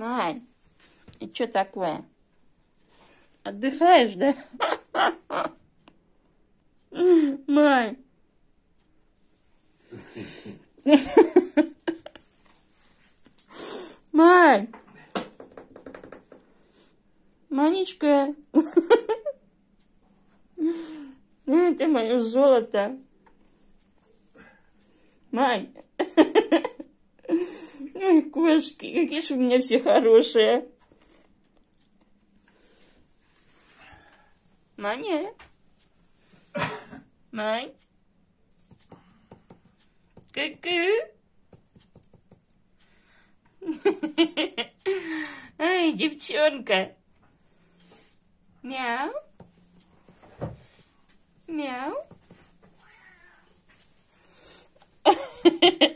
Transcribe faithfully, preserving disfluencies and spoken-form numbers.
Мань, и что такое? Отдыхаешь, да? Мань. Мань. Манечка. Это мое золото. Мань. Ой, кошки, какие же у меня все хорошие. Маня. Мань. Ку-ку. Ай, девчонка. Мяу. Мяу.